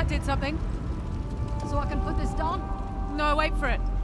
did something. So I can put this down? No, wait for it.